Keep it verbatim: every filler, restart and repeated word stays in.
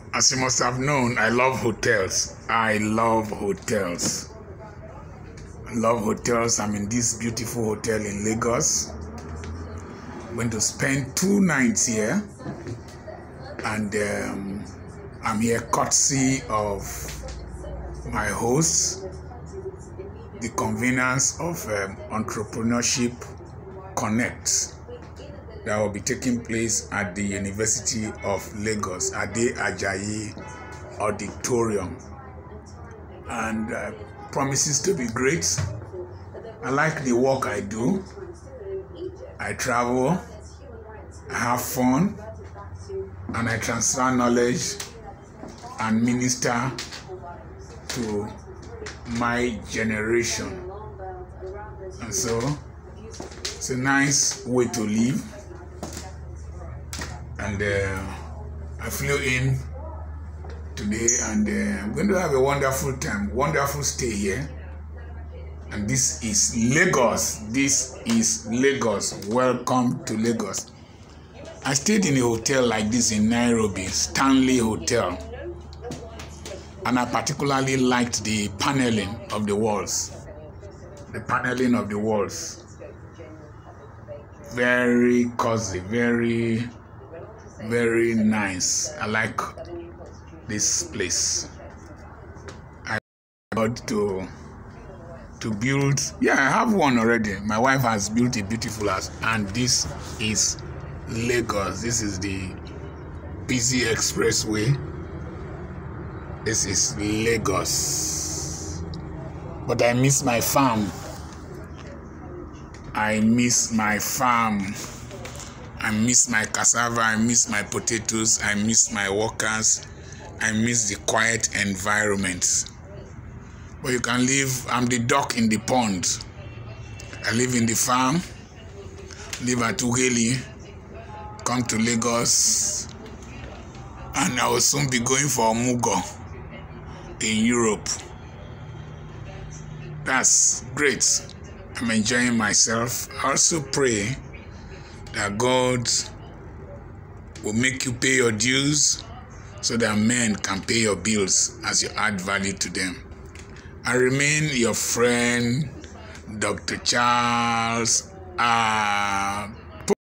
As you must have known, I love hotels. I love hotels. I love hotels. I'm in this beautiful hotel in Lagos. I'm going to spend two nights here. And um, I'm here courtesy of my hosts, the conveners of um, Entrepreneurship Connect that will be taking place at the University of Lagos, Ade Ajayi Auditorium. And uh, promises to be great. I like the work I do. I travel, I have fun, and I transfer knowledge and minister to my generation. And so it's a nice way to live. And uh, I flew in today, and uh, I'm going to have a wonderful time, wonderful stay here. And this is Lagos. This is Lagos. Welcome to Lagos. I stayed in a hotel like this in Nairobi, Stanley Hotel. And I particularly liked the paneling of the walls. The paneling of the walls. Very cozy, very, very nice. I like this place. I got to to build, yeah, I have one already. My wife has built a beautiful house, and this is Lagos. This is the busy expressway. This is Lagos. But I miss my farm. I miss my farm. I miss my cassava. I miss my potatoes. I miss my workers. I miss the quiet environment. But you can live, I'm the duck in the pond. I live in the farm, live at Ughelli, come to Lagos, and I will soon be going for Mugo in Europe. That's great. I'm enjoying myself. I also pray that God will make you pay your dues so that men can pay your bills as you add value to them. I remain your friend, Doctor Charles R.